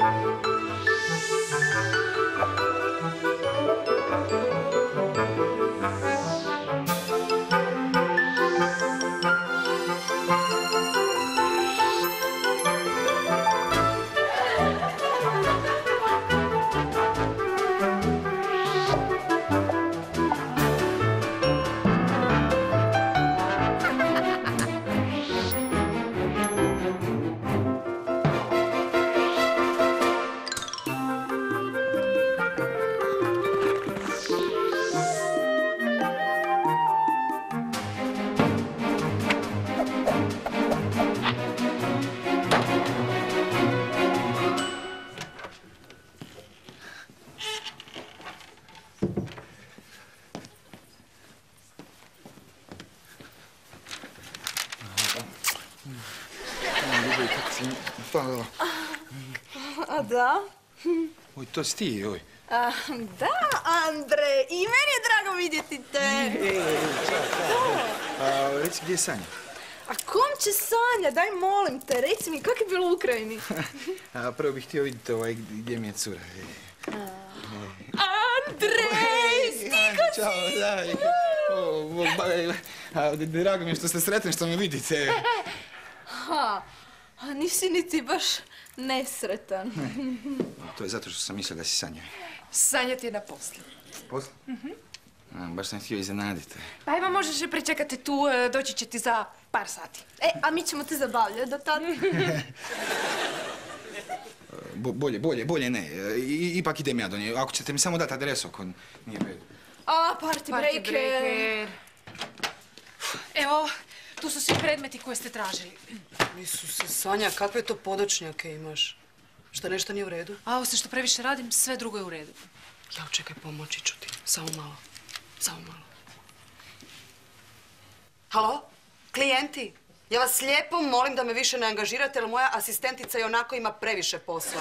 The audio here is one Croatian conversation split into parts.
Hvala. A da? Oj, to si ti, oj. Da, Andrej, i meni je drago vidjeti te. Reci, gdje je Sanja? A kom će Sanja? Daj, molim te, reci mi, kako je bilo u Ukrajini? Prvo bih htio vidjeti gdje mi je cura. Andrej, stigo si! Ćao, daj. Drago mi je što ste sretni, što me vidite. A nisi niti baš nesretan. To je zato što sam mislio da si Sanja. Sanja ti je na poslu. Poslu? Baš sam htio iznenaditi. Pa evo, možeš je pričekati tu, doći će ti za par sati. A mi ćemo te zabavljati do tada. Bolje ne. Ipak idem ja do nje. Ako ćete mi samo dati adresu, ako nije bedu. Party breaker. Evo, tu su svi predmeti koje ste tražili. Isuse, Sanja, kakve to podočnjake imaš? Što nešto nije u redu? Osim što previše radim, sve drugo je u redu. Jao, čekaj, pomoći ću ti. Samo malo. Samo malo. Halo? Klijenti? Ja vas lijepo molim da me više ne angažirate, jer moja asistentica i onako ima previše posla.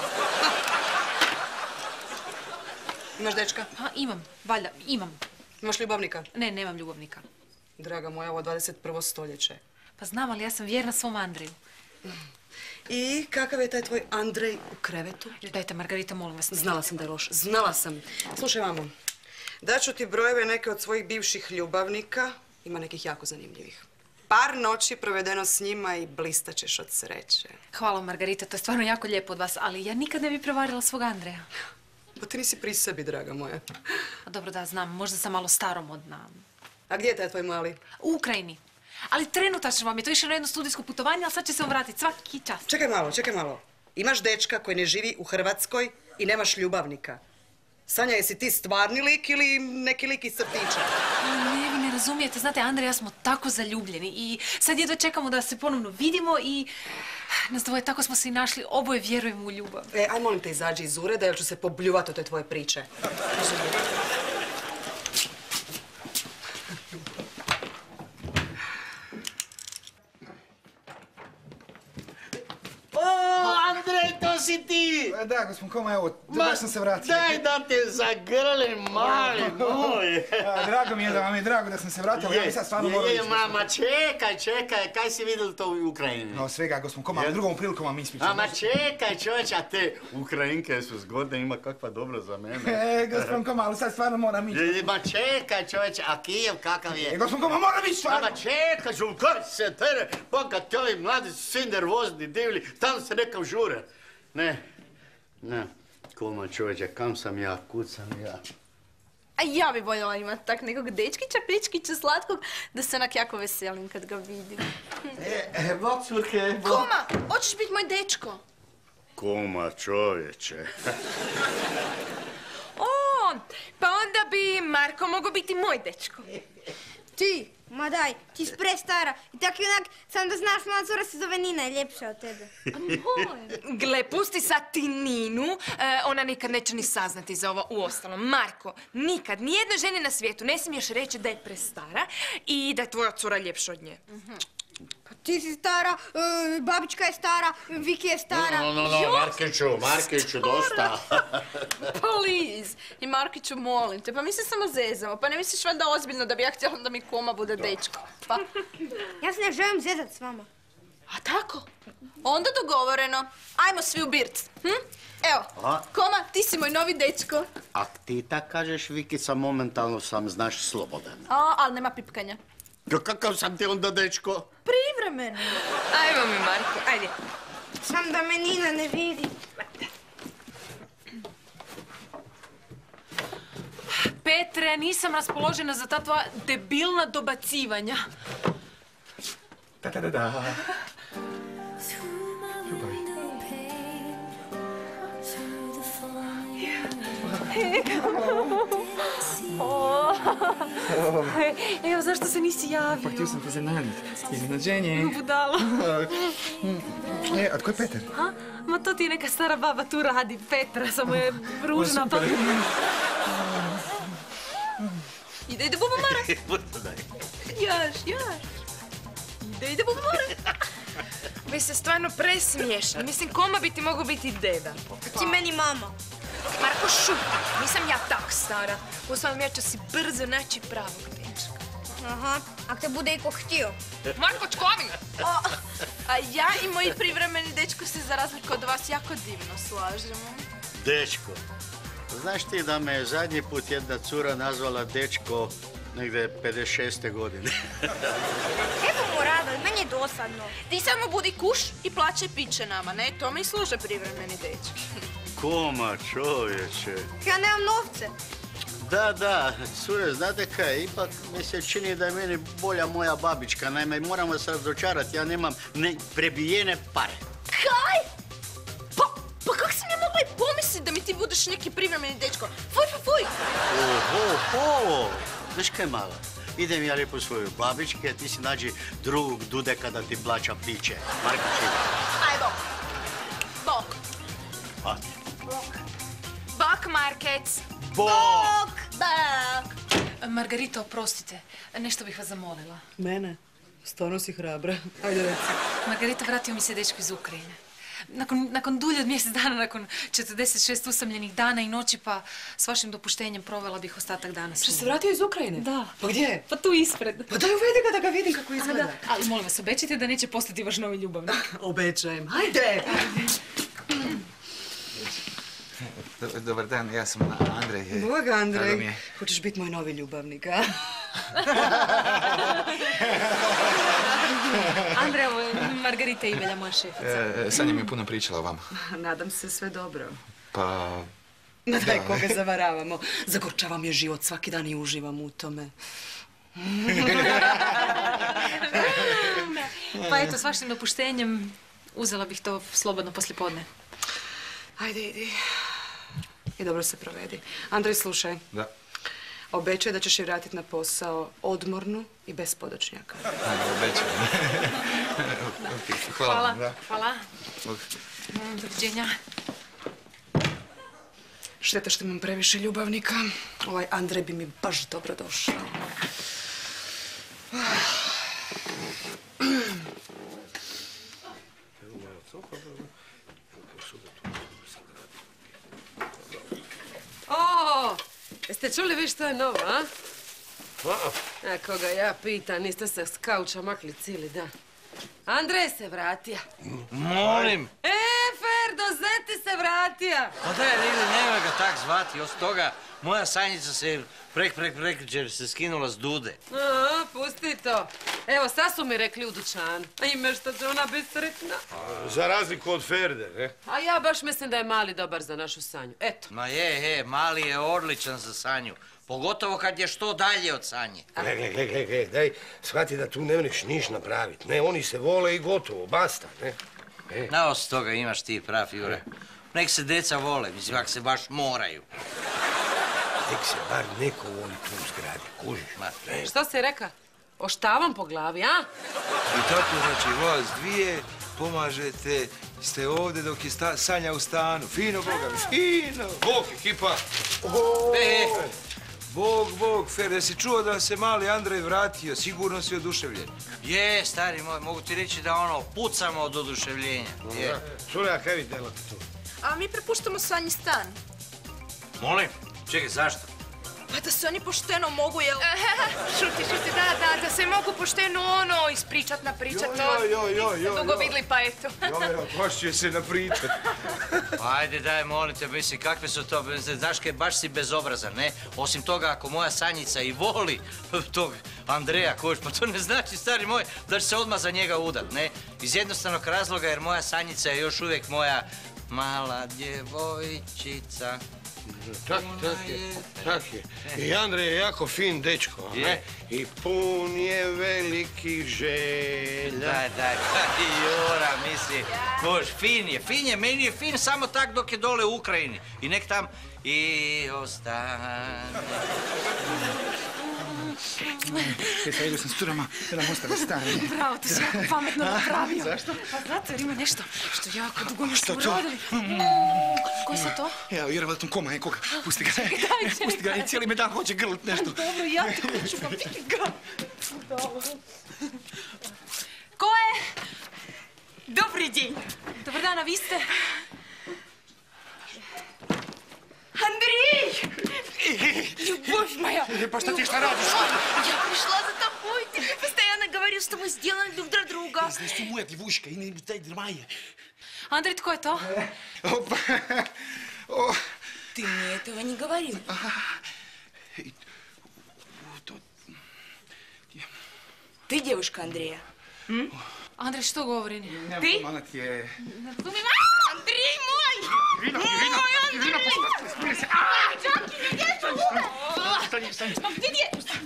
Imaš dečka? Imam, valjda, imam. Imaš ljubavnika? Ne, nemam ljubavnika. Draga moja, ovo 21. stoljeće. Pa znam, ali ja sam vjerna svom Andreju. I kakav je taj tvoj Andrej u krevetu? Dajte, Margarita, molim vas. Znala sam da je loš. Znala sam. Slušaj, mamo. Daću ti brojeve neke od svojih bivših ljubavnika. Ima nekih jako zanimljivih. Par noći provedeno s njima i blistaćeš od sreće. Hvala, Margarita, to je stvarno jako lijepo od vas, ali ja nikad ne bi prevarila svog Andreja. Pa ti nisi pri sebi, draga moja. Dobro, da, znam, možda sam malo staromodna. A gdje je taj tvoj mali? U Ukrajini. Ali trenutačno vam je to išlo na jedno studijsko putovanje, ali sad će se on vratiti svaki čas. Čekaj malo. Imaš dečka koji ne živi u Hrvatskoj i nemaš ljubavnika. Sanja, jesi ti stvarni lik ili neki lik iz crtića? Ne, vi ne razumijete. Znate, Andrej i ja smo tako zaljubljeni i sad jedva čekamo da se ponovno vidimo i nas dvoje tako smo se i našli, oboje vjerujemo u ljubav. Aj, molim te, izađi iz ureda jer ću se pobljuvati od te tvoje priče. Andrej, to si ti! Da, gospodin Koma, evo, baš sam se vratio. Daj da te zagrlim, mali moj. Drago mi je da vam je drago da sam se vratio, ali ja bi sad stvarno morao ići. Ma čekaj, kaj si vidjeli to u Ukrajini? No, svega, gospodin Koma, ali drugom prilikom vam ispričam. Ma čekaj, čovječ, a te Ukrajinke su zgodne, ima kakva dobra za mene. Gospodin Koma, ali sad stvarno moram ići. Ma čekaj, čovječ, a Kijev kakav je? Gospodin Koma, moram ići stvarno! Ma čekaj, kaj se tere, pa kad ti ovi mladi su svi nervozni, divli, tam se nekam žure. Ne, Koma čovječe, kam sam ja, kud sam ja? A ja bi voljela imati tak nekog dečkića, pičkića, slatkog, da se onak jako veselim kad ga vidim. Bok cuke, bok. Koma, hoćeš biti moj dečko? Koma čovječe. Pa onda bi Marko mogao biti moj dečko. Ti? Ma daj, ti si prestara. I tak i onak, sam da znaš, moja cura se zove Nina, je ljepša od tebe. Gle, pusti sad ti Ninu, ona nikad neće ni saznati za ovo. Uostalom, Marko, nikad, nijednoj ženi na svijetu ne smiješ reći da je prestara i da je tvoja cura ljepša od nje. Pa ti si stara, babička je stara, Viki je stara. Markiću, dosta. Please. I Markiću, molim te, pa mi se samo zezamo. Pa ne misliš valjda ozbiljno da bi ja htjela da mi Koma bude dečko? Pa. Ja se ne želim zezat s vama. A tako? Onda dogovoreno. Ajmo svi u birc. Evo, Koma, ti si moj novi dečko. Ak ti tak kažeš, Vikica, momentalno sam, znaš, slobodan. Ali nema pipkanja. Kakav sam ti onda dečko? Privremeno. Ajmo mi, Marko, ajde. Sam da me Nina ne vidi. Petre, nisam raspoložena za ta tvoja debilna dobacivanja. Da. Evo, zašto se nisi javio? Pa htio sam te zanaditi. Iznenađenje. Budalo. A tko je Peter? Ma to ti neka stara baba tu radi, Petra, samo je ružna pa... Ide Bubo Maras. Još. Ide Bubo Maras. Vi ste stvarno presmiješni. Mislim, Koma bi ti mogao biti deda. Ti meni mama. Marko, šuti. Nisam ja tak stara. Uostalom, ja ću si brzo naći pravog dečka. Aha, ak te bude iko htio. Marko, čkovi! A ja i moji privremeni dečko se za razliku od vas jako divno slažemo. Dečko. Znaš ti da me zadnji put jedna cura nazvala dečko negdje 56. godine? Evo mu Rado, meni je dosadno. Ti samo budi kuš i plaćaj piće nama, ne? To mi služe privremeni dečki. Koma, čovječe. Ja nemam novce. Da, cure, znate kaj, ipak mi se čini da je meni bolja moja babička. Naime, moram vas razočarati, ja nemam prebijene pare. Kaj? Pa kak sam ja mogla i pomisliti da mi ti budeš neki privremeni dečko? Fuj! Oho, znaš kaj mala? Idem ja lijepo svoju babičke, a ti si nađi drugog dudeka da ti plaća piće. Marko, čini. Aj, bok. Bok, Markec! Bok! Margarita, oprostite, nešto bih vas zamolila. Mene? Stvarno si hrabra. Ajde reci. Margarita, vratio mi se dečko iz Ukrajine. Nakon dulje od mjesec dana, nakon 46 usamljenih dana i noći, pa s vašim dopuštenjem provela bih ostatak dana s njim. Što se vratio iz Ukrajine? Da. Pa gdje? Pa tu ispred. Pa daj uvedi ga da ga vidim kako izgleda. Ali molim vas, obećajte da neće postati vaš novi ljubavnik. Obećajem. Hajde! Dobar dan, ja sam Andrej. Bog, Andrej. Drago mi je. Hoćeš biti moj novi ljubavnik, a? Andrej, ovo je Margarita Ivelja, moja šefica. Sanja mi je puno pričala o vama. Nadam se sve dobro. Pa... Ma daj, koga zavaravamo. Zagorčava mi je život svaki dan i uživam u tome. Pa eto, s vašim dopuštenjem uzela bih to slobodno poslijepodne. Ajde, idi. I dobro se provedi. Andrej, slušaj. Da. Obećaj da ćeš je vratiti na posao odmornu i bez podočnjaka. Obećajem. Hvala vam, da. Hvala. Doviđenja. Šteta što imam previše ljubavnika. Ovaj Andrej bi mi baš dobro došao. O, jeste čuli vi što je novo, a? A koga ja pitam, niste se s kauča makli cijeli dan. Andrej se vratija. Molim. Ferdo, Zeti se vratija. Pa da je, nemoj ga tak zvati. Od toga moja Sanjica se prekjučer se skinula s dude. Aha, pusti to. Evo, sad su mi rekli u dućanu. Ime što će ona biti sretna. Za razliku od Ferde, ne? A ja baš mislim da je Mali dobar za našu Sanju. Eto. Ma Mali je odličan za Sanju. Pogotovo kad je što dalje od Sanje. Gle, daj, shvati da tu ne mreš niš napraviti. Ne, oni se vole i gotovo, basta, ne? Na os toga imaš ti prav, Jure. Nek se deca vole, mislim, ako se baš moraju. Nek se bar neko voli tu u zgradi, kužiš? Što si reka? Oštavam po glavi, a? I tako, znači, vas dvije pomažete, ste ovdje dok je Sanja u stanu. Fino, Boga mi, fino. Bog, ekipa! Bog, Fer, jesi čuo da se mali Andrej vratio? Sigurno si oduševljen. Je, stari moj, mogu ti reći da pucamo od oduševljenja. Čuli, a kaj vi delate tu? A mi prepuštamo Sanji stan. Molim? Čekaj, zašto? Pa da se oni pošteno mogu, jel? Šuti, da se mogu pošteno ispričat, napričat. Dugo vidli, pa eto. Baš će se napričat. Ajde, daj, molim te, mislim, kakve su to, znaš kaj, baš si bezobrazan, ne? Osim toga, ako moja Sanjica i voli tog Andreja, kojiš, pa to ne znači, stari moj, da će se odmah za njega udat, ne? Iz jednostavnog razloga, jer moja Sanjica je još uvijek moja mala djevojčica. Tak je. I Andrej je jako fin dečko, ne? I pun je velikih želja. Daj, Jura, misli, bož, fin je, meni je fin samo tak dok je dole u Ukrajini. I nek tam i ostane. Sad idu sam s curama, da nam ostane stari. Bravo, to si jako pametno napravio. Zašto? Pa zato jer ima nešto što jako dugo nismo Što to? uradili. Koji su to? Evo, vjerovatno koma nekoga. Pusti ga, pusti ga, cijeli me dan hoće grlit nešto. Dobro, ja te hoću, pa vidi ga. Ko je? Dobri din. Dobar dan, a vi ste? Andrej! Любовь моя! Pa šta ti šta radiš? Я пришла за тобой. Ты мне постоянно говорил, что мы сделаем друг для друга. Znaš ti moja djevuška i ne taj drmaje. Andrej, tko je to? Ты мне этого не говорил. Ты девушка Андрея. Andrej, što govori? Ti? Ona ti je... Ne razumijem. Андрей мой! Irina, smiri se! Čaki, gdje je to? Stani. Gdje je?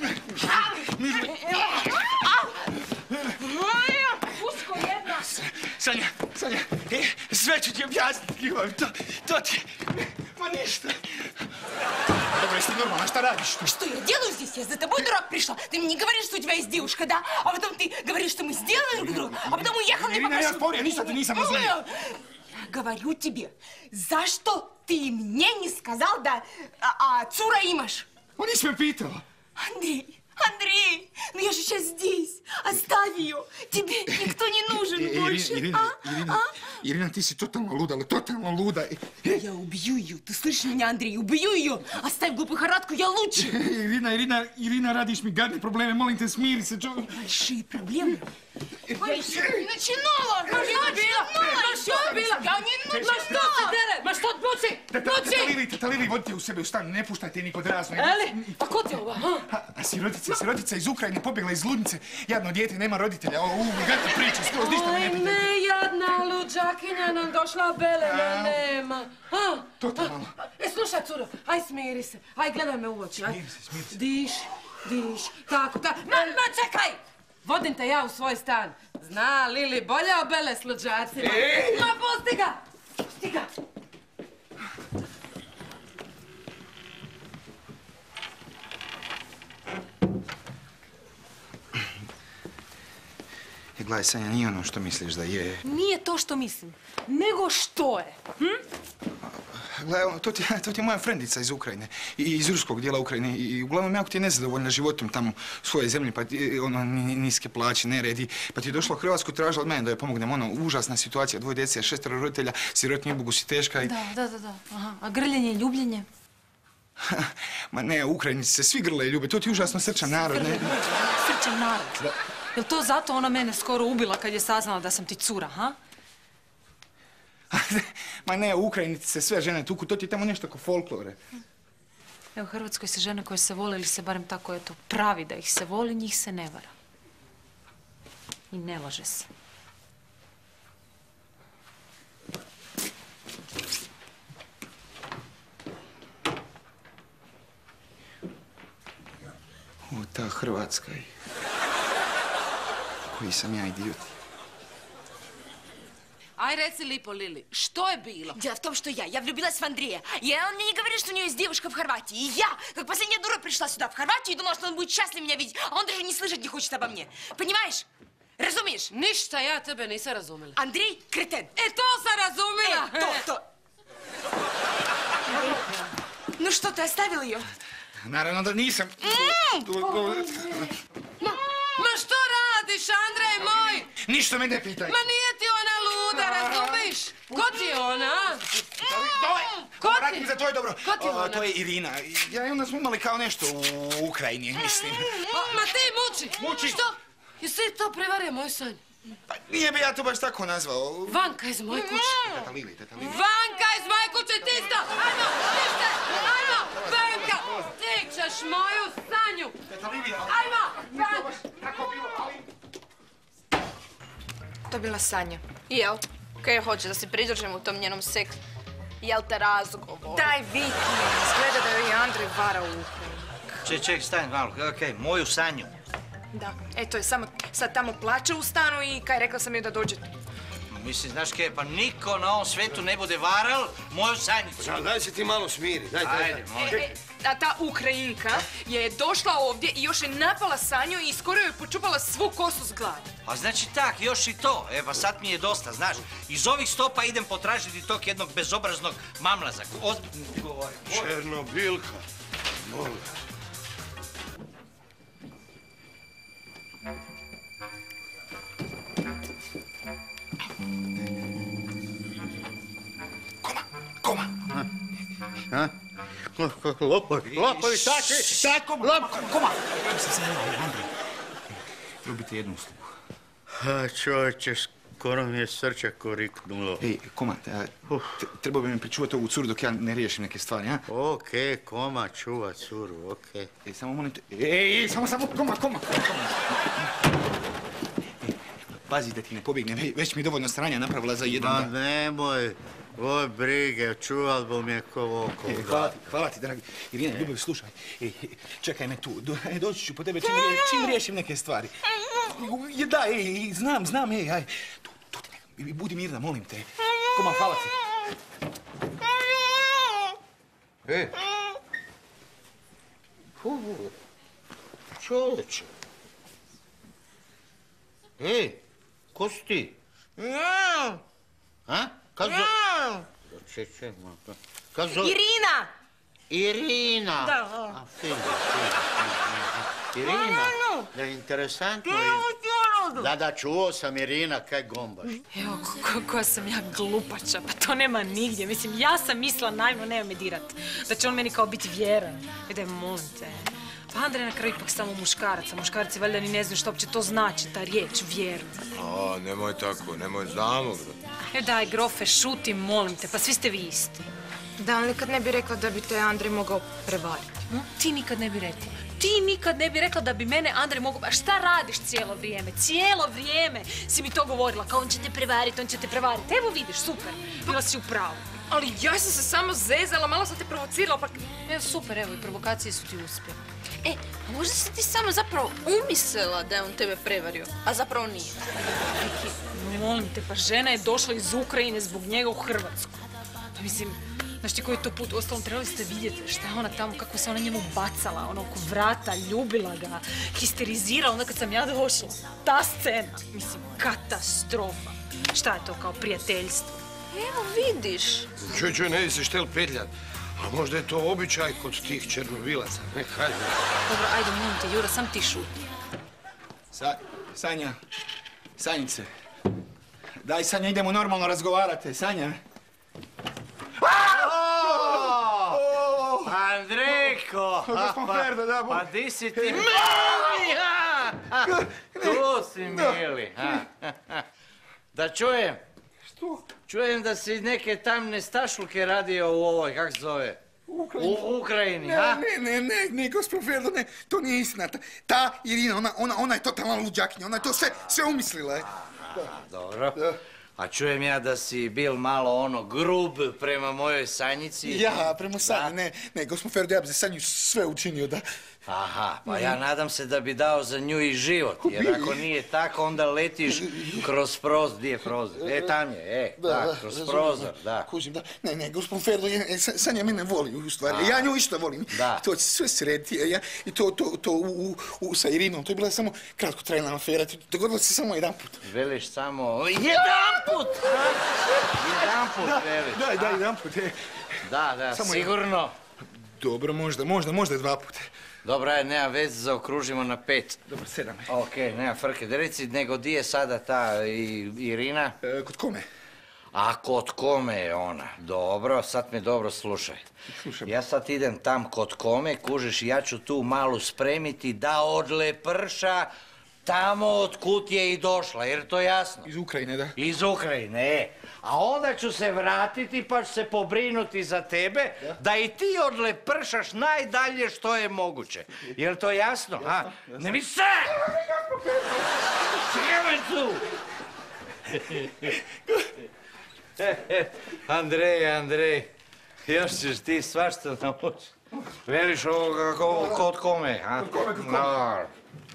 Puško jedna! Sanja, sve ću ti objasniti, Ivan, to ti... Ma ništa. Dobro, jesi ti normalna, šta radiš tu? Что я делаю здесь? Я за тобой, дурак, пришла. Ты мне не говоришь, что у тебя есть девушка, да? А потом ты говоришь, что мы сделали друг друга, а потом уехал мне Irina, ja spavio, nisam razumio. Я говорю тебе, за что ты мне не сказал, да, а цура имаш? On nisi me pitao. Андрей, ну я же сейчас здесь. Оставь ее. Тебе никто не нужен больше. Irina, ti si totalno luda. Я убью ее. Ты слышишь меня, Андрей? Убью ее. Оставь глупую харатку, я лучше. Irina, radiš mi gadne probleme, molim te, smiri se, čovjek. Большие проблемы. Я еще не начинала. Ma što odbuci? Talili, vodite u sebe u stan, ne puštajte nikod razno. Eli, pa ko ti je ova? A sirotica iz Ukrajine pobjegla iz ludnice. Jadno dijete, nema roditelja. Gadna priča, skroz ništa mi ne pitajte. Ne, jadna luđakinja nam došla, Belena nema. Totalno. Slušaj, curo, aj smiri se. Aj, gledaj me u oči. Smiri se. Diš. Tako. Ma, čekaj! Vodim te ja u svoj stan. Zna Lili bolje o Bele s luđacima. Ma, pusti ga! Gledaj, Sanja, nije ono što misliš da je. Nije to što mislim, nego što je. Gledaj, to ti je moja frendica iz Ukrajine. I iz ruskog dijela Ukrajine. I uglavnom jako ti je nezadovoljna životom tamo u svojoj zemlji. Pa niske plaće, neredi. Pa ti je došla u Hrvatsku, tražila od mene da joj pomognem. Užasna situacija, 2 djece, 6 roditelja, sirotnji ubogu si teška i... Da. Aha. A grljenje i ljubljenje? Ma ne, u Ukrajinici se svi grle i ljube. To ti je užasno srčan narod, ne? Srčan narod? Da. Jel to zato ona mene skoro ubila kad je saznala da sam ti cura, ha? Ma ne, u Ukrajinici se sve žene tuku, to ti je tamo nešto ko folklore. Evo, u Hrvatskoj se žene koje se vole ili se barem tako, eto, pravi da ih se voli, njih se ne vara. I ne laže se. O, ta Hrvatska je... Koji sam ja idiot. Aj, reci lipo, Lili, što je bilo? Дело в том, что я влюбилась в Андрея. И он мне не говорит, что у него есть девушка в Хорватии. И я, как последняя дура, пришла сюда, в Хорватию, и думала, что он будет счастлив меня видеть. А он даже не слышать не хочет обо мне. Понимаешь? Razumiješ? Ništa ja tebe nisam razumela. Andrej, kreten. To sam razumela. To. Ну что, ты оставил ее? Naravno da nisam. Ma što radiš, Andrej moj? Ništa me ne pitaj. Ma nije ti ona luda, razumiš? Ko ti je ona? Ko ti Za to je dobro. Ko ti je ona? To je Irina. Ja i onda smo imali kao nešto u Ukrajini, mislim. Ma ti muči! Što? Jesi to prevario moju sanju? Pa nije bi ja to baš tako nazvao. Vanka iz moje kuće. Teta Lili. Vanka iz moje kuće, ti isto! Ajmo, tište! Ajmo, Vanka! Ti ćeš moju sanju! Ajmo, Vanka! To je bila Sanja. Jel? Kaj hoće da se pridružim u tom njenom seksu? Jel te razgovor? Daj vikni, izgleda da joj je Andrej varao u Ukrajini. Ček, stani malo, okej, moju Sanju. Da, eto je samo sad tamo plače u stanu i kaj rekla sam joj da dođe tu. Mislim, znaš kaj, pa niko na ovom svetu ne bude varal moju Sanjicu. Daj se ti malo smiri, daj. Ajde, molim. A ta Ukrajinka je došla ovdje i još je napala Sanju i skoro joj počupala svu kosu s glave. A znači tak, još i to. Pa sad mi je dosta, znaš. Iz ovih stopa idem potražiti tog jednog bezobraznog mamlaza. Ozbiljno ti govorim. Černobilka. Molim. Koma. Lopovi, šta? Koma. Andrej, probite jednu uslugu. Čovječe, skoro mi je srce koriknulo. Ej, Koma, trebao bi mi pričuvati ovu curu dok ja ne riješim neke stvari, a? Okej, Koma čuva curu, okej. Ej, samo molim te... Ej, samo, Koma. Pazi da ti ne pobjegne, već mi je dovoljno sranja napravila za jedan dan. Ma nemoj, oj brige, čuval bom je ko oko. Hvala ti, dragi. Irina, ljubav, slušaj. Čekaj me tu, doći ću po tebe čim riješim neke stvari. Da, znam, aj. Tu ti nekako, budi mirna, molim te. Koma, hvala ti. Čovječe. Ej, ko si ti? A? Čekaj, Irina! Irina! Da. A, fino. Irina? Da, interesantno. Da, čuo sam Irina, kaj gombaš. Evo, koja sam ja glupača, pa to nema nigdje. Mislim, ja sam mislila, naivno, nema me dirat. Da će on meni kao biti vjeran. Daj, molim te. Pa Andrej je na kraju ipak samo muškarac, a muškarci valjda ni ne znaju što uopće to znači, ta riječ, vjeru. A, nemoj tako, nemoj znamo. Daj, grofe, šuti, molim te, pa svi ste vi isti. Da, ali kad ne bi rekla da bi te Andrej mogao prevariti? Ti nikad ne bi rekla. Ti nikad ne bi rekla da bi mene Andrej mogao... A šta radiš cijelo vrijeme? Cijelo vrijeme si mi to govorila, kao on će te prevariti, Evo vidiš, super, bila si u pravu. Ali ja sam se samo zezala, malo sam te provocirala, pa... Evo, super, evo, i provokacije su ti uspjeli. A možda si ti samo zapravo umislila da je on tebe prevario, a zapravo nije. Molim te, pa žena je došla iz Ukrajine zbog njega u Hrvatsku. Pa mislim, znaš ti koji je to put, uostalom trebali ste vidjeti šta je ona tamo, kako se ona njemu bacala, ono oko vrata, ljubila ga, histerizirala onda kad sam ja došla. Ta scena, mislim, katastrofa. Šta je to kao prijateljstvo? Evo vidiš. Čuj, ne si štel petljat. A možda je to običaj kod tih Černobilaca, ne kažem. Dobro, ajde, molim te, Jura, sam ti šuti. Sanja, Sanjice. Daj, Sanja, idemo normalno razgovarati, Sanja. Andrejko! Pa di si ti? Mili! Tu si, Mili. Da čujem. Što? Čujem da si neke tamne stašluke radio u ovoj, kak se zove? U Ukrajini, ha? Ne, gospod Ferdo, ne, to nije istina. Ta Irina, ona je totalna luđakinja, ona je to sve umislila. Dobro. A čujem ja da si bil malo grub prema mojoj Sanjici. Ja, prema Sanji, ne, gospod Ferdo, ja bi za Sanju sve učinio, da... Aha, pa ja nadam se da bi dao za nju i život, jer ako nije tako, onda letiš kroz prozor. Gdje je prozor? Tam je, kroz prozor, da. Kužim, da. Ne, gospod Ferdo, Sanja mene voli, u stvari. Ja nju isto volim. To će sve srediti, i to sa Irinom, to je bila samo kratkotrajna afera, dogodilo se samo jedan put. Veliš samo... Jedanput! Jedanput, veliš. Da, jedanput, Da, sigurno. Dobro, možda 2 puta. Dobro, ajde, nema veze, zaokružimo na 5. Dobro, 7. Okej, nema frke. Da reci, nego di je sada ta Irina? Kod kome? A kod kome je ona? Dobro, sad me dobro slušaj. Ja sad idem tam kod kome, kužiš, ja ću tu malu spremiti da odleprša tamo od kud je i došla, jer je to jasno? Iz Ukrajine, da. Iz Ukrajine, a onda ću se vratiti pa ću se pobrinuti za tebe da i ti odlepršaš najdalje što je moguće. Je li to jasno? Jasno. Ne mi se! Sjeme tu! Andrej, još ćeš ti svašta naučiti. Veliš ovoga kod kome, a? Kod kome?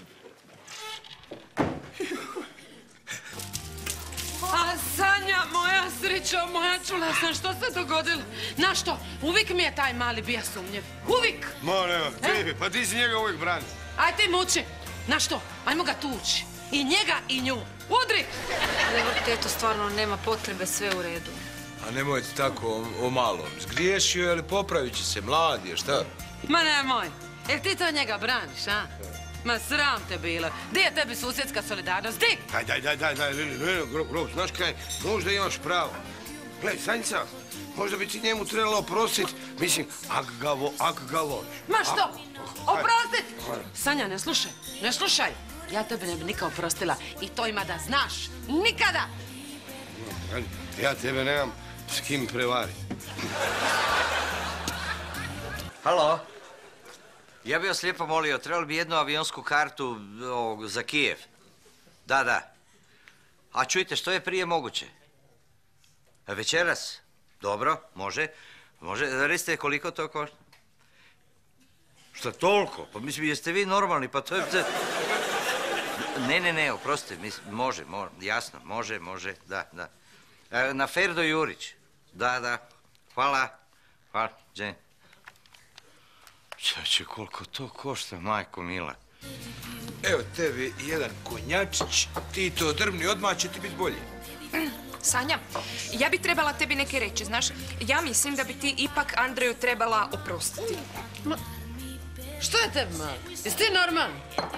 A Sanja, moja srećo, moja, čula sam što se dogodilo. Znaš što, uvijek mi je taj mali bija sumnjiv. Uvijek! Pa ti si njega uvijek brani. Aj ti muči. Znaš što, ajmo ga tući. I njega i nju. Udri! Evo, teto, stvarno nema potrebe, sve u redu. A nemojte tako o malom. Zgriješio je, ali popravit će se, mlad je, šta? Ma nemoj. Jel ti to njega braniš, a? Ma sram te bilo. Di je tebi susjedska solidarnost? Di? Daj, Lili, Grob, znaš kaj, možda imaš pravo. Gle, Sanjica, možda bi ti njemu trebalo oprostit, mislim, ak ga voliš. Ma što? Oprostit? Sanja, ne slušaj. Ja tebe ne bi nikad oprostila i to ima da znaš. Nikada! Ja tebe nemam s kim prevariti. Halo? Ja bih vas lijepo molio, trebali bi jednu avionsku kartu za Kijev. Da. A čujte, što je prije moguće? Večeras? Dobro, može. Recite koliko to košta? Šta toliko? Pa mislim, jeste vi normalni, pa to je... Ne, oprostite, može, jasno, može, da. Na Ferdo Jurić. Da. Hvala, Džen. Čače, koliko to košta, majko mila. Evo tebi jedan konjačić, ti to drvni, odmah će ti biti bolje. Sanja, ja bi trebala tebi neke reći, znaš. Ja mislim da bi ti ipak Andreju trebala oprostiti. Što je tebi, malo? Jesi ti normalni?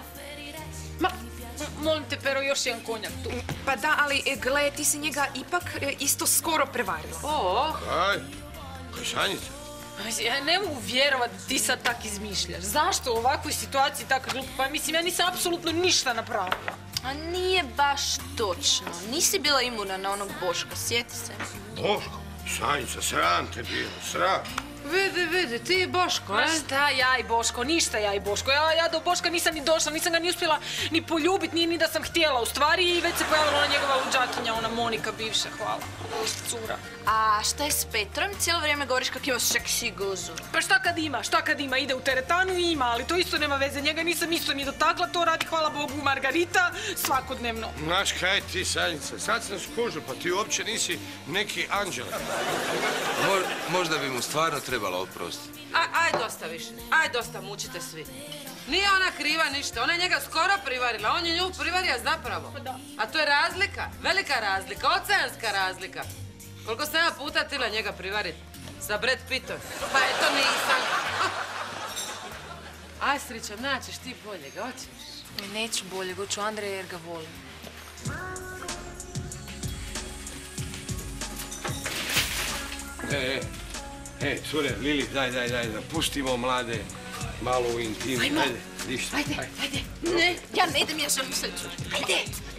Molim te, Pero, još jedan konjak tu. Pa da, ali gle, ti si njega ipak isto skoro prevarila. Kaj Sanjica? Ja ne mogu vjerovat da ti sad tak izmišljaš. Zašto u ovakvoj situaciji tako glupo? Pa mislim, ja nisam apsolutno ništa napravila. A nije baš točno. Nisi bila imuna na onog Boška, sjeti se. Boško? Sanjica, sram te bilo, sram. Vidi, ti i Boško, Ma šta ja i Boško, ništa ja i Boško. Ja do Boška nisam ni došla, nisam ga ni uspjela ni poljubit, ni da sam htjela u stvari i već se pojavila ona njegova luđakinja, ona Monika bivša, hvala. Cura. A šta je s Petrom? Cijelo vrijeme govoriš kak ima seksi guzu. Pa šta kad ima, ide u teretanu i ima, ali to isto nema veze, njega nisam isto ni dotakla, to radi, hvala Bogu, Margarita, svakodnevno. Znaš kaj ti, Sanjica, sad sam skužio, pa ti uopće nisi neki anđel. Možda bi mu stvarno trebalo oprostiti. Aj dosta više, aj dosta, mučite svi. Nije ona kriva ništa, ona je njega skoro privarila, on je nju privario zapravo. A to je razlika, velika razlika, oceanska razlika. Koliko sam ja puta tila njega privarit sa Brad Pittom, pa eto nisam. Aj, srećom, naćeš ti boljega, hoćeš? Neću boljeg, hoću Andreja jer ga volim. Cure, Lili, daj, da pustimo mlade malo u intimu. Ajmo. Ajde. Ne, ja ne idem, ja želim se čuti. Ajde.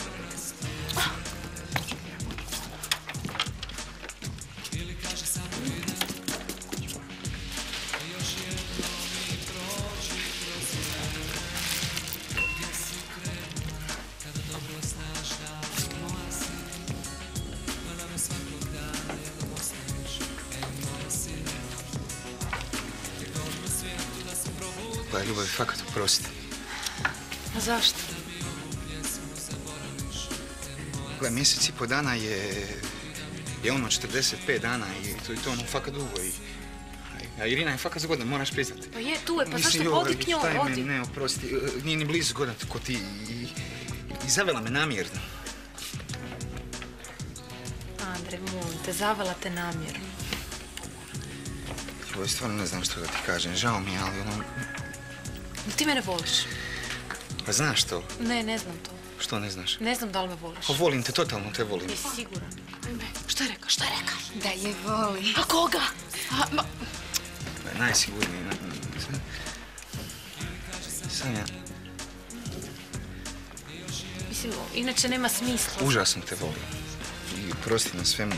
Koja ljubav, fakat oprosti. A zašto? Gle, mjesec i po dana je ono 45 dana i to je ono fakat dugo a Irina je fakat zgodna, moraš priznati. Pa je, tu je, pa zašto odi k njoj, odi. Ne, oprosti, nije ni blizu zgodna ko ti i zavela me namjerno. Andrej, molim te, zavela te namjerno. Ovo stvarno ne znam što da ti kažem, žao mi je, ali ono... Ti mene voliš? Pa znaš to? Ne znam to. Što ne znaš? Ne znam da li me voliš. Pa volim te, totalno te volim. Jesi siguran? Šta je rekao? Da je voli. A koga? Najsigurniji. Sanja, Mislim, inače nema smisla. užasno te volim. I prosti na svemu.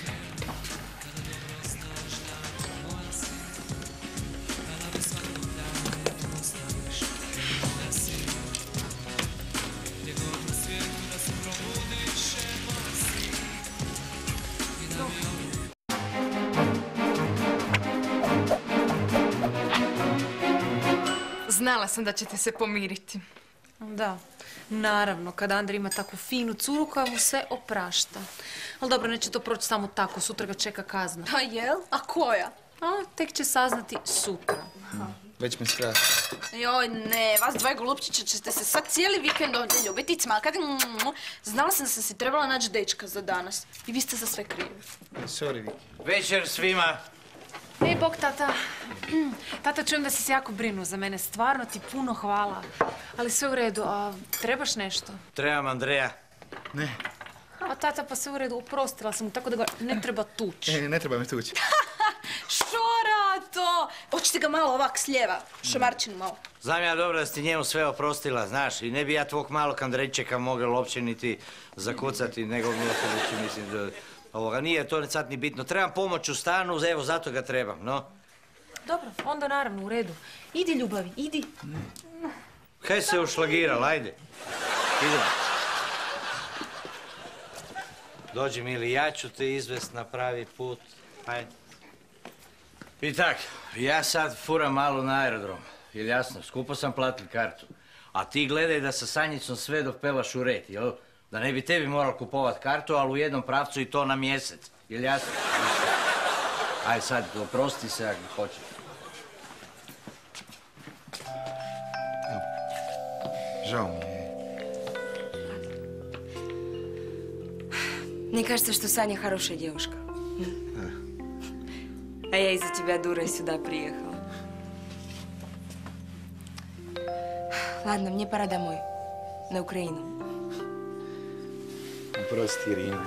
Znala sam da ćete se pomiriti. Da, naravno, kad Andrej ima takvu finu curu koja mu sve oprašta. Ali dobro, neće to proći samo tako, sutra ga čeka kazna. A jel? A koja? A, tek će saznati sutra. Već me strah. Joj, ne, vas dvoje golupčića ćete se sad cijeli vikend ovdje ljubiti i cmakati. Znala sam da sam si trebala naći dečka za danas. I vi ste za sve krivi. Sorry, Viki. Večer svima. Ej, bok, tata. Tata, čujem da si se jako brinu za mene. Stvarno ti puno hvala. Ali sve u redu. A trebaš nešto? Trebam Andreja. Ne. A tata, pa sve u redu. Oprostila sam mu, tako da ga ne treba tući. Ne treba me tući. Šorato! Hoćete ga malo ovak s lijeva. Šamarčinu malo. Znam ja dobro da si njemu sve oprostila, znaš, i ne bi ja tvog malog Andrejčeka mogel uopće niti zakucati, nego Miloševiću, mislim da... Nije to sad ni bitno. Trebam pomoć u stanu, evo, zato ga trebam, no. Dobro, onda naravno, u redu. Idi, ljubavi, idi. Kaj se ušlagirala, ajde. Idemo. Dođi, mili, ja ću te izvest na pravi put. Ajde. I tak, ja sad furam malo na aerodrom. Jel jasno, skupo sam platil kartu. A ti gledaj da sa Sanjicom sve dopelaš u red, jel? Da ne bi tebi moral kupovat kartu, ali u jednom pravcu i to na mjesec. Jel jasno? Ajde sad, oprosti se ako hoćeš. Žao mi je. Мне кажется, что Саня хорошая девушка. А я из-за тебя, дура, сюда приехала. Ладно, мне пора домой. На Украину. Prosti, Irina.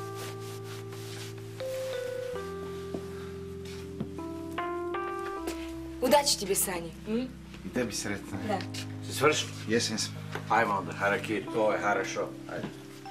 Удачи тебе, Саня. I tebi sretno. Da. Si svršio? Jesam. Ajmo onda, harakiri, to je harašo. Ajde.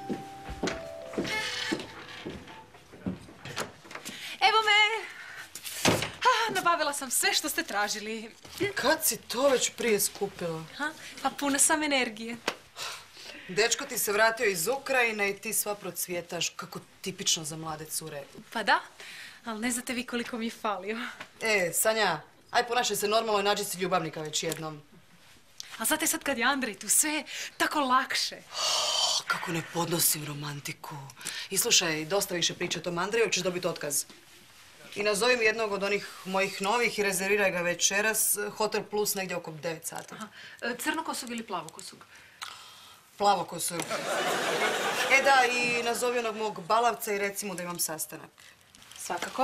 Evo me! Nabavila sam sve što ste tražili. Kad si to već prije skupila? Pa puna sam energije. Dečko ti se vratio iz Ukrajine i ti sva procvjetaš, kako tipično za mlade cure. Pa da, ali ne znate vi koliko mi je falio. Sanja, aj ponašaj se normalno i nađi si ljubavnika već jednom. A znate sad kad je Andrej tu, sve je tako lakše. Kako ne podnosim romantiku. I slušaj, dosta više priča o tom Andreju, ćeš dobiti otkaz. I nazovi mi jednog od onih mojih novih i rezerviraj ga večeras, Hotel Plus negdje oko 9 sati. Crnokosog ili plavokosog? Plavokosog. Da, i nazovi onog mog balavca i reci mu da imam sastanak. Svakako.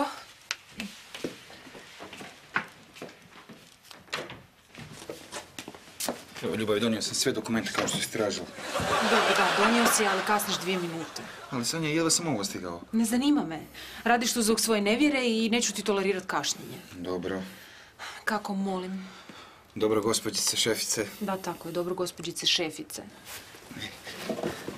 Evo, Ljubavi, donio sam sve dokumente kao što si tražila. Dobro, da, donio si, ali kasniš 2 minute. Ali, Sanja, jedva sam ovo stigao. Ne zanima me. Radiš to zbog svoje nevjere i neću ti tolerirat kašnjenje. Dobro. Kako molim? Dobro, gospođice šefice. Da, tako je, dobro, gospođice šefice.